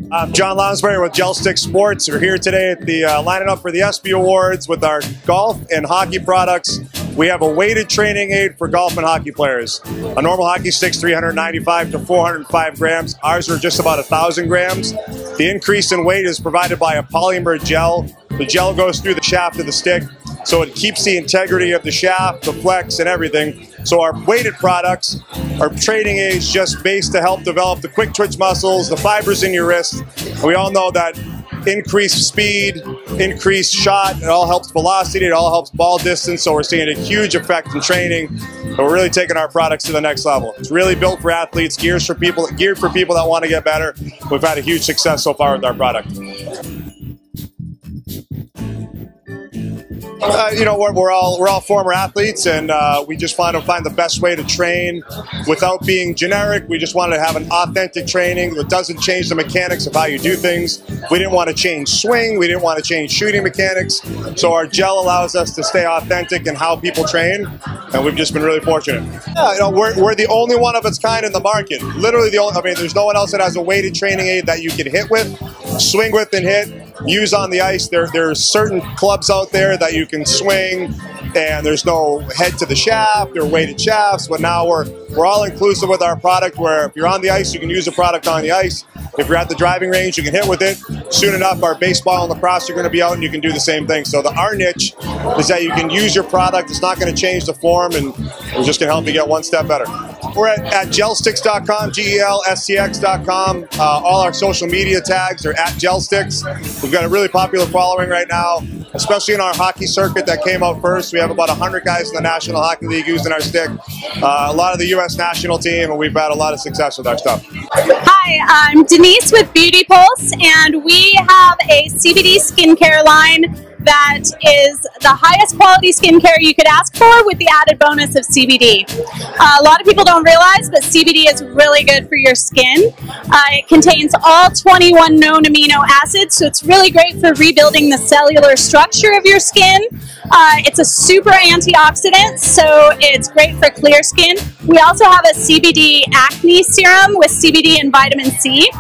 I'm John Lonsberry with Gelstx Sports. We're here today at the lining up for the ESPY Awards with our golf and hockey products. We have a weighted training aid for golf and hockey players. A normal hockey stick's 395 to 405 grams. Ours are just about 1,000 grams. The increase in weight is provided by a polymer gel. The gel goes through the shaft of the stick, so it keeps the integrity of the shaft, the flex, and everything. So our weighted products are training aids just based to help develop the quick twitch muscles, the fibers in your wrist. And we all know that increased speed, increased shot, it all helps velocity, it all helps ball distance, so we're seeing a huge effect in training, and we're really taking our products to the next level. It's really built for athletes, geared for people that want to get better. We've had a huge success so far with our product. You know, we're all former athletes, and we just want to find the best way to train without being generic. We just wanted to have an authentic training that doesn't change the mechanics of how you do things. We didn't want to change swing. We didn't want to change shooting mechanics. So our gel allows us to stay authentic in how people train, and we've just been really fortunate. Yeah, you know, we're the only one of its kind in the market. Literally the only. I mean, there's no one else that has a weighted training aid that you can hit with, swing with, and hit. Use on the ice. There's certain clubs out there that you can swing, and there's no head to the shaft or weighted shafts. But now we're all inclusive with our product. Where if you're on the ice, you can use the product on the ice. If you're at the driving range, you can hit with it. Soon enough, our baseball and lacrosse are going to be out, and you can do the same thing. So our niche is that you can use your product. It's not going to change the form, and we're just going to help you get one step better. We're at Gelstx.com, GELSTX.com. All our social media tags are at Gelstx. We've got a really popular following right now, especially in our hockey circuit that came out first. We have about 100 guys in the National Hockey League using our stick. A lot of the U.S. national team, and we've had a lot of success with our stuff. Hi, I'm Denise with Beauty Pulse, and we have a CBD skincare line that is the highest quality skincare you could ask for, with the added bonus of CBD. A lot of people don't realize, but CBD is really good for your skin. It contains all 21 known amino acids, so it's really great for rebuilding the cellular structure of your skin. It's a super antioxidant, so it's great for clear skin. We also have a CBD acne serum with CBD and vitamin C.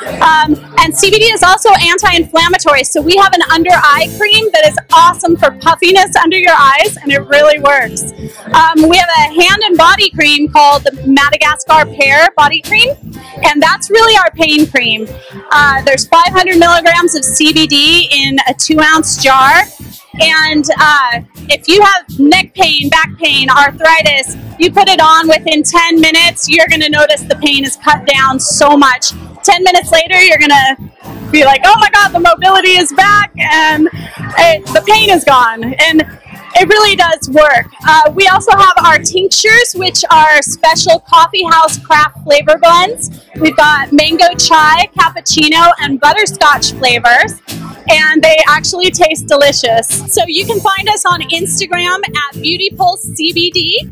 And CBD is also anti-inflammatory, so we have an under-eye cream that is awesome for puffiness under your eyes, and it really works. We have a hand and body cream called the Madagascar Pear Body Cream, and that's really our pain cream. There's 500 milligrams of CBD in a 2-ounce jar, and if you have neck pain, back pain, arthritis, you put it on within 10 minutes, you're going to notice the pain is cut down so much. 10 minutes later, you're going to be like, oh my God, the mobility is back, and the pain is gone. And it really does work. We also have our tinctures, which are special coffee house craft flavor blends. We've got mango chai, cappuccino, and butterscotch flavors, and they actually taste delicious. So you can find us on Instagram at Beauty Pulse CBD.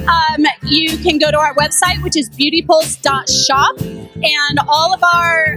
You can go to our website, which is beautypulse.shop, and all of our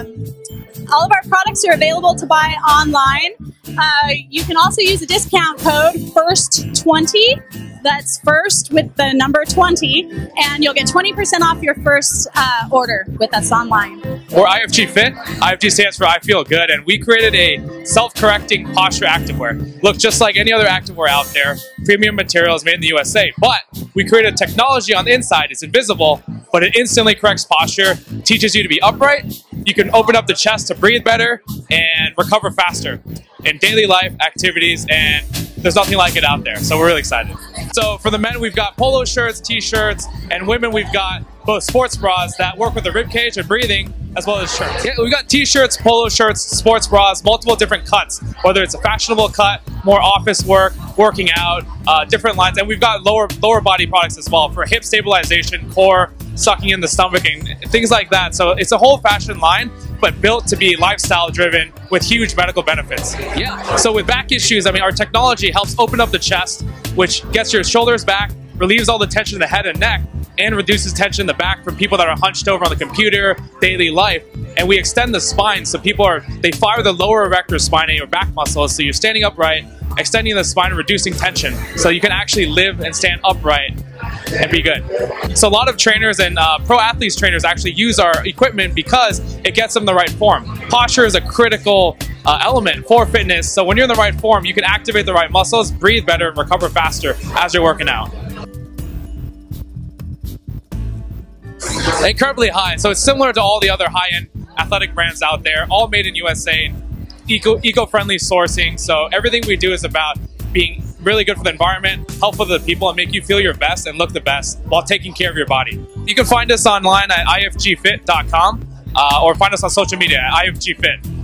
products are available to buy online. You can also use a discount code FIRST20. That's FIRST with the number 20, and you'll get 20% off your first order with us online. We're IFGfit. IFG stands for I Feel Good, and we created a self-correcting posture activewear. Looks just like any other activewear out there. Premium materials made in the USA, but we created technology on the inside. It's invisible, but it instantly corrects posture, teaches you to be upright. You can open up the chest to breathe better and recover faster in daily life activities, and there's nothing like it out there, so we're really excited. So for the men, we've got polo shirts, t-shirts, and women, we've got both sports bras that work with the rib cage and breathing, as well as shirts. Yeah, we've got t-shirts, polo shirts, sports bras, multiple different cuts, whether it's a fashionable cut, more office work, working out, different lines, and we've got lower body products as well for hip stabilization, core, sucking in the stomach, and things like that. So it's a whole fashion line, but built to be lifestyle driven with huge medical benefits. Yeah. So with back issues, I mean, our technology helps open up the chest, which gets your shoulders back, relieves all the tension in the head and neck, and reduces tension in the back from people that are hunched over on the computer, daily life. And we extend the spine so they fire the lower erector spine and your back muscles, so you're standing upright, extending the spine and reducing tension so you can actually live and stand upright and be good. So a lot of trainers and pro athletes trainers actually use our equipment because it gets them in the right form. Posture is a critical element for fitness, so when you're in the right form, you can activate the right muscles, breathe better, and recover faster as you're working out. Incredibly high, so it's similar to all the other high-end athletic brands out there, all made in USA, eco-friendly sourcing, so everything we do is about being really good for the environment, helpful to the people, and make you feel your best and look the best while taking care of your body. You can find us online at IFGfit.com or find us on social media at IFGfit.